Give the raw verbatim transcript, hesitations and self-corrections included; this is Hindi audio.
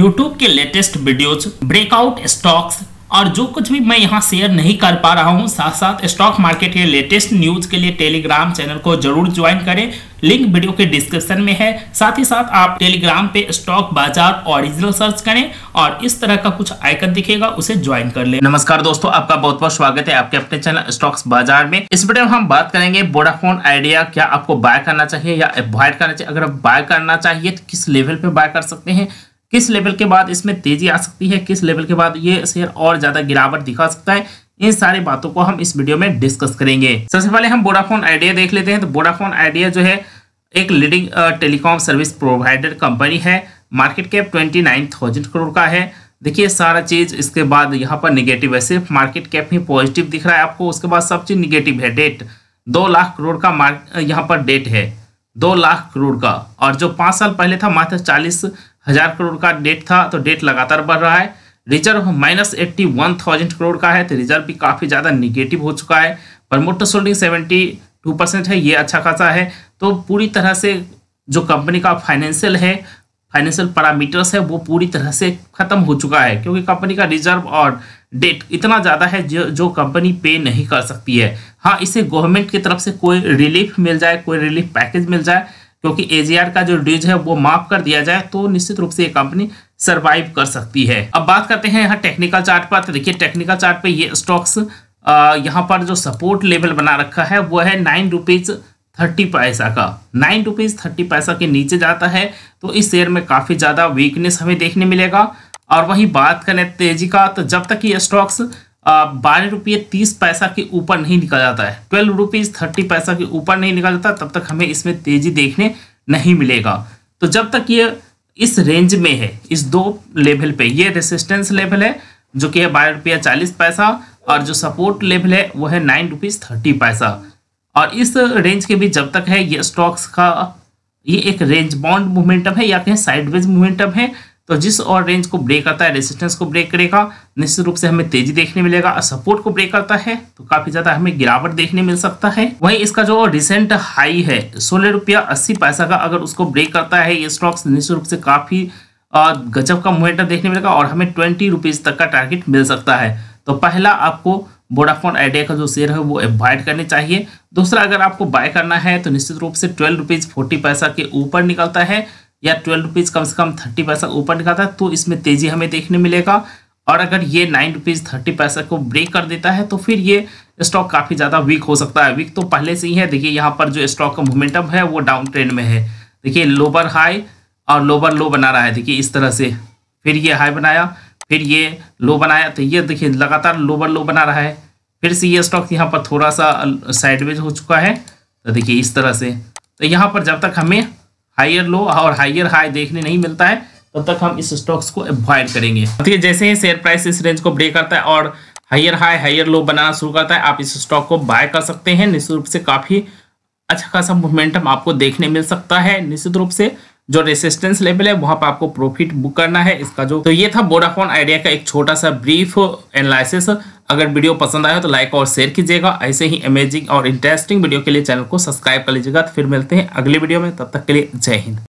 यूट्यूब के लेटेस्ट वीडियोज, ब्रेकआउट स्टॉक्स और जो कुछ भी मैं यहाँ शेयर नहीं कर पा रहा हूँ, साथ साथ स्टॉक मार्केट के लेटेस्ट न्यूज के लिए टेलीग्राम चैनल को जरूर ज्वाइन करें। लिंक वीडियो के डिस्क्रिप्शन में है। साथ ही साथ आप टेलीग्राम पे स्टॉक बाजार ओरिजिनल सर्च करें और इस तरह का कुछ आइकन दिखेगा, उसे ज्वाइन कर लें। नमस्कार दोस्तों, आपका बहुत बहुत स्वागत है आपके अपने चैनल स्टॉक्स बाजार में। इस वीडियो में हम बात करेंगे वोडाफोन आइडिया, क्या आपको बाय करना चाहिए या अवॉइड करना चाहिए। अगर आप बाय करना चाहिए तो किस लेवल पे बाय कर सकते हैं, किस लेवल के बाद इसमें तेजी आ सकती है, किस लेवल के बाद ये शेयर और ज्यादा गिरावट दिखा सकता है, इन सारी बातों को हम इस वीडियो में डिस्कस करेंगे। सबसे पहले हम वोडाफोन आइडिया देख लेते हैं। तो वोडाफोन आइडिया जो है एक leading telecom service provider company है। Market cap twenty nine thousand crore का है। देखिए सारा चीज इसके बाद यहाँ पर निगेटिव है, सिर्फ मार्केट कैप ही पॉजिटिव दिख रहा है आपको, उसके बाद सब चीज निगेटिव है। डेट दो लाख करोड़ का मार्क यहाँ पर डेट है, दो लाख करोड़ का, और जो पांच साल पहले था मात्र चालीस हजार करोड़ का डेट था। तो डेट लगातार बढ़ रहा है। Reserve minus eighty one thousand crore का है, तो रिजर्व भी काफी ज्यादा निगेटिव हो चुका है। Promoters holding seventy two percent है, ये अच्छा खासा है। तो पूरी तरह से जो कंपनी का फाइनेंशियल है, फाइनेंशियल पैरामीटर्स है, वो पूरी तरह से खत्म हो चुका है, क्योंकि कंपनी का रिजर्व और डेट इतना ज्यादा है जो जो कंपनी पे नहीं कर सकती है। हाँ, इसे गवर्नमेंट की तरफ से कोई रिलीफ मिल जाए, कोई रिलीफ पैकेज मिल जाए, क्योंकि एजीआर का जो ड्यूज है वो माफ कर दिया जाए, तो निश्चित रूप से ये कंपनी सरवाइव कर सकती है। अब बात करते हैं यहाँ टेक्निकल चार्ट पर। तो देखिए टेक्निकल चार्ट पे ये स्टॉक्स यहाँ पर जो सपोर्ट लेवल बना रखा है वो है नाइन रुपीज थर्टी पैसा का। नाइन रुपीज थर्टी पैसा के नीचे जाता है तो इस शेयर में काफी ज्यादा वीकनेस हमें देखने मिलेगा। और वहीं बात करें तेजी का, तो जब तक ये स्टॉक्स बारह रुपये तीस पैसा के ऊपर नहीं निकल जाता है, ट्वेल्व रुपीज थर्टी पैसा के ऊपर नहीं निकल जाता, तब तक हमें इसमें तेजी देखने नहीं मिलेगा। तो जब तक ये इस रेंज में है, इस दो लेवल पे, ये रेसिस्टेंस लेवल है जो कि है बारह रुपया चालीस पैसा, और जो सपोर्ट लेवल है वो है नाइन रुपीज थर्टी पैसा। और इस रेंज के भी जब तक है, ये स्टॉक्स का ये एक रेंज बाउंड मोमेंटम है या कहें साइडवेज मोमेंटम है। तो जिस और रेंज को ब्रेक करता है, रेजिस्टेंस को ब्रेक करेगा, निश्चित रूप से हमें तेजी देखने मिलेगा। और सपोर्ट को ब्रेक करता है तो काफी ज्यादा हमें गिरावट देखने मिल सकता है। वहीं इसका जो रिसेंट हाई है सोलह रुपया अस्सी पैसा का, अगर उसको ब्रेक करता है ये स्टॉक्स, निश्चित रूप से काफी गजब का मोमेंटम देखने मिलेगा और हमें ट्वेंटी रुपीज तक का टारगेट मिल सकता है। तो पहला आपको वोडाफोन आइडिया का जो शेयर है वो अवॉइड करनी चाहिए। दूसरा, अगर आपको बाय करना है तो निश्चित रूप से ट्वेल्व रुपीज फोर्टी पैसा के ऊपर निकलता है या ट्वेल्व रुपीज कम से कम थर्टी पैसा ऊपर निकलता है तो इसमें तेजी हमें देखने मिलेगा। और अगर ये नाइन रुपीज थर्टी पैसा को ब्रेक कर देता है तो फिर ये स्टॉक काफी ज्यादा वीक हो सकता है। वीक तो पहले से ही है। देखिए यहाँ पर जो स्टॉक का मोमेंटम है वो डाउन ट्रेंड में है। देखिए लोअर हाई और लोअर लो बना रहा है, देखिए इस तरह से, फिर ये हाई बनाया, फिर ये लो बनाया, तो ये देखिए लगातार लोअर लो बना रहा है। फिर से ये स्टॉक यहाँ पर थोड़ा सा साइडवेज हो चुका है, तो देखिए इस तरह से। तो यहाँ पर जब तक हमें हायर लो और हायर हाई देखने नहीं मिलता है तब तक हम इस स्टॉक्स को अवॉइड करेंगे। देखिए जैसे ही शेयर प्राइस इस रेंज को ब्रेक करता है और हायर हाई हायर लो बनाना शुरू करता है, आप इस स्टॉक को बाय कर सकते हैं। निश्चित रूप से काफी अच्छा खासा मोमेंटम आपको देखने मिल सकता है। निश्चित रूप से जो रेसिस्टेंस लेवल है वहां पर आपको प्रॉफिट बुक करना है इसका जो। तो ये था वोडाफोन आइडिया का एक छोटा सा ब्रीफ एनालिसिस। अगर वीडियो पसंद आया तो लाइक और शेयर कीजिएगा। ऐसे ही अमेजिंग और इंटरेस्टिंग वीडियो के लिए चैनल को सब्सक्राइब कर लीजिएगा। तो फिर मिलते हैं अगली वीडियो में, तब तक के लिए जय हिंद।